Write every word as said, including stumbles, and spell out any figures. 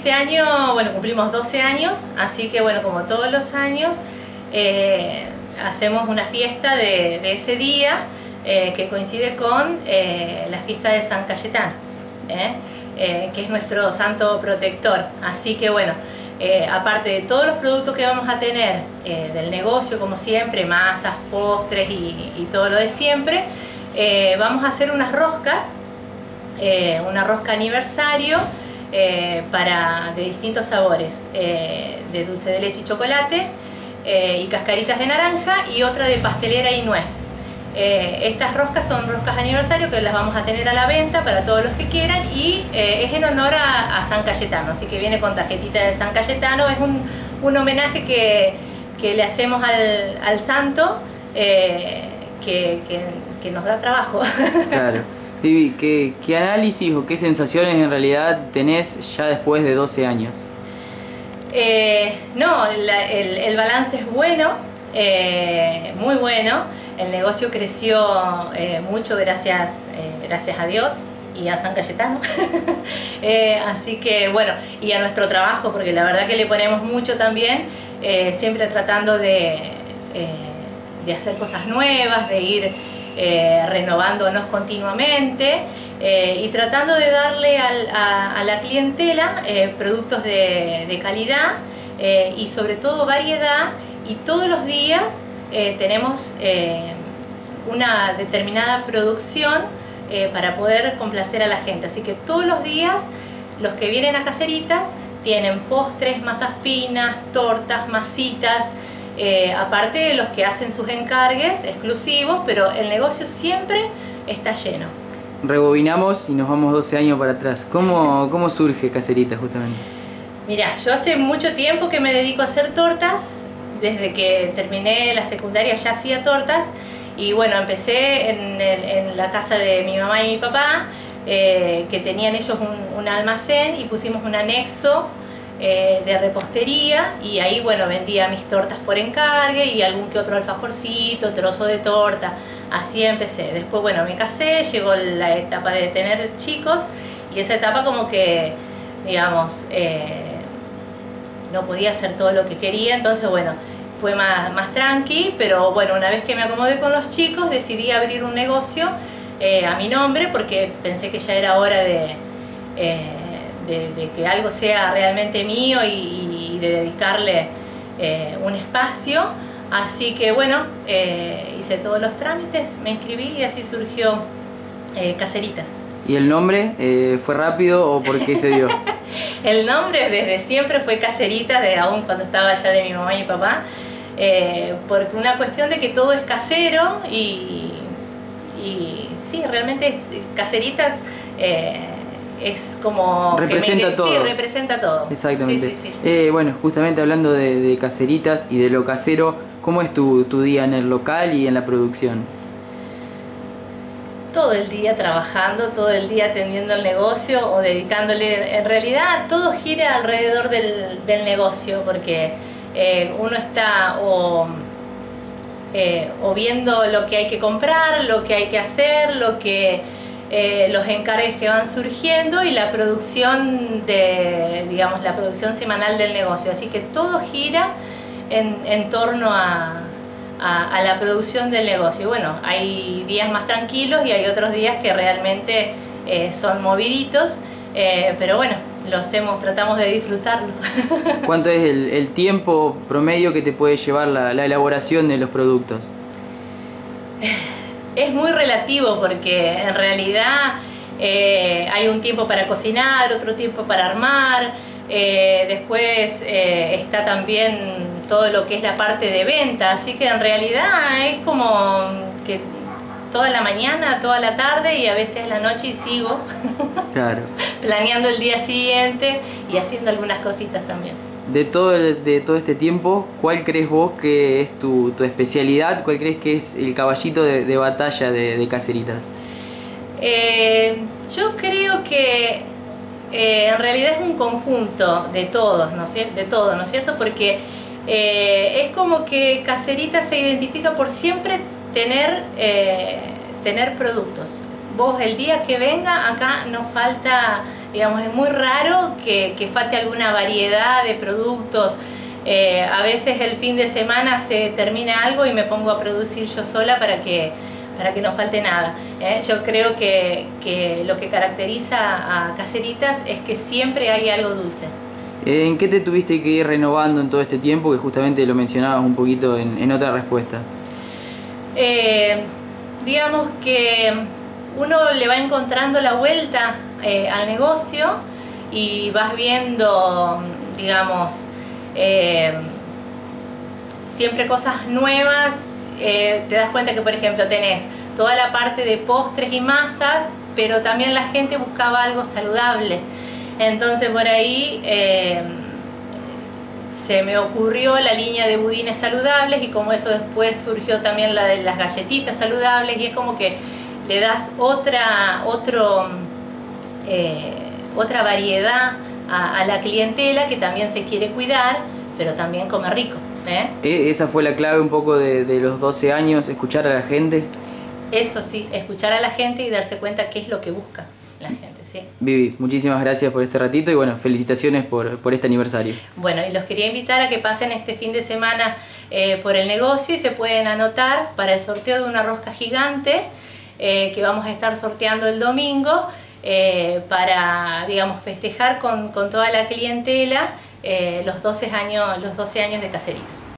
este año, bueno, cumplimos doce años, así que bueno, como todos los años, eh, hacemos una fiesta de, de ese día eh, que coincide con eh, la fiesta de San Cayetano, ¿eh? Eh, que es nuestro santo protector. Así que bueno, eh, aparte de todos los productos que vamos a tener eh, del negocio, como siempre, masas, postres y, y todo lo de siempre, eh, vamos a hacer unas roscas, eh, una rosca aniversario eh, para, de distintos sabores, eh, de dulce de leche y chocolate, eh, y cascaritas de naranja, y otra de pastelera y nuez. Eh, estas roscas son roscas aniversario que las vamos a tener a la venta para todos los que quieran, y eh, es en honor a, a San Cayetano, así que viene con tarjetita de San Cayetano. Es un, un homenaje que, que le hacemos al, al santo, eh, que, que, que nos da trabajo. Claro. Vivi, ¿qué, ¿qué análisis o qué sensaciones en realidad tenés ya después de doce años? Eh, no, la, el, el balance es bueno, eh, muy bueno. El negocio creció eh, mucho gracias, eh, gracias a Dios y a San Cayetano. eh, así que bueno, y a nuestro trabajo, porque la verdad que le ponemos mucho también, eh, siempre tratando de, eh, de hacer cosas nuevas, de ir eh, renovándonos continuamente, eh, y tratando de darle al, a, a la clientela eh, productos de, de calidad, eh, y sobre todo variedad, y todos los días Eh, tenemos eh, una determinada producción eh, para poder complacer a la gente. Así que todos los días los que vienen a Caseritas tienen postres, masas finas, tortas, masitas, eh, aparte de los que hacen sus encargues exclusivos, pero el negocio siempre está lleno. Rebobinamos y nos vamos doce años para atrás. ¿Cómo, cómo surge Caseritas justamente? Mira, yo hace mucho tiempo que me dedico a hacer tortas. Desde que terminé la secundaria ya hacía tortas, y bueno, empecé en, el, en la casa de mi mamá y mi papá, eh, que tenían ellos un, un almacén, y pusimos un anexo eh, de repostería, y ahí bueno, vendía mis tortas por encargue y algún que otro alfajorcito, trozo de torta. Así empecé. Después bueno, me casé, llegó la etapa de tener chicos, y esa etapa como que, digamos, eh, no podía hacer todo lo que quería, entonces bueno, fue más, más tranqui, pero bueno, una vez que me acomodé con los chicos, decidí abrir un negocio eh, a mi nombre, porque pensé que ya era hora de, eh, de, de que algo sea realmente mío, y, y de dedicarle eh, un espacio. Así que bueno, eh, hice todos los trámites, me inscribí, y así surgió eh, Caseritas. ¿Y el nombre eh, fue rápido o por qué se dio? El nombre desde siempre fue Caseritas, de aún cuando estaba allá de mi mamá y mi papá, eh, porque una cuestión de que todo es casero, y, y sí, realmente Caseritas eh, es como... Representa que me, todo. Sí, representa todo. Exactamente. Sí, sí, sí. Eh, bueno, justamente hablando de, de Caseritas y de lo casero, ¿cómo es tu, tu día en el local y en la producción? Todo el día trabajando, todo el día atendiendo el negocio o dedicándole. En realidad todo gira alrededor del, del negocio, porque eh, uno está o, eh, o viendo lo que hay que comprar, lo que hay que hacer, lo que, eh, los encargues que van surgiendo, y la producción de, digamos, la producción semanal del negocio. Así que todo gira en, en torno a A, a la producción del negocio. Bueno, hay días más tranquilos y hay otros días que realmente eh, son moviditos, eh, pero bueno, lo hacemos, tratamos de disfrutarlo. ¿Cuánto es el, el tiempo promedio que te puede llevar la, la elaboración de los productos? Es muy relativo, porque en realidad eh, hay un tiempo para cocinar, otro tiempo para armar, eh, después eh, está también todo lo que es la parte de venta, así que en realidad es como que toda la mañana, toda la tarde, y a veces la noche, y sigo Claro. planeando el día siguiente y haciendo algunas cositas también. De todo, el, de todo este tiempo, ¿cuál crees vos que es tu, tu especialidad? ¿Cuál crees que es el caballito de, de batalla de, de Caseritas? Eh, yo creo que eh, en realidad es un conjunto de todos, ¿no es cierto? De todo, ¿no es cierto? Porque Eh, es como que Caseritas se identifica por siempre tener, eh, tener productos. Vos el día que venga, acá no falta Digamos, es muy raro que, que falte alguna variedad de productos. Eh, a veces el fin de semana se termina algo y me pongo a producir yo sola para que, para que no falte nada. ¿eh? Yo creo que, que lo que caracteriza a Caseritas es que siempre hay algo dulce. ¿En qué te tuviste que ir renovando en todo este tiempo? Que justamente lo mencionabas un poquito en, en otra respuesta. Eh, digamos que uno le va encontrando la vuelta eh, al negocio y vas viendo, digamos, eh, siempre cosas nuevas. Eh, te das cuenta que, por ejemplo, tenés toda la parte de postres y masas, pero también la gente buscaba algo saludable. Entonces por ahí eh, se me ocurrió la línea de budines saludables, y como eso después surgió también la de las galletitas saludables, y es como que le das otra, otro, eh, otra variedad a, a la clientela que también se quiere cuidar, pero también come rico. ¿eh? Esa fue la clave un poco de, de los doce años, escuchar a la gente. Eso sí, escuchar a la gente y darse cuenta qué es lo que busca la gente, sí. Vivi, muchísimas gracias por este ratito y bueno, felicitaciones por, por este aniversario. Bueno, y los quería invitar a que pasen este fin de semana eh, por el negocio y se pueden anotar para el sorteo de una rosca gigante eh, que vamos a estar sorteando el domingo eh, para, digamos, festejar con, con toda la clientela eh, los doce años, los doce años de Caseritas.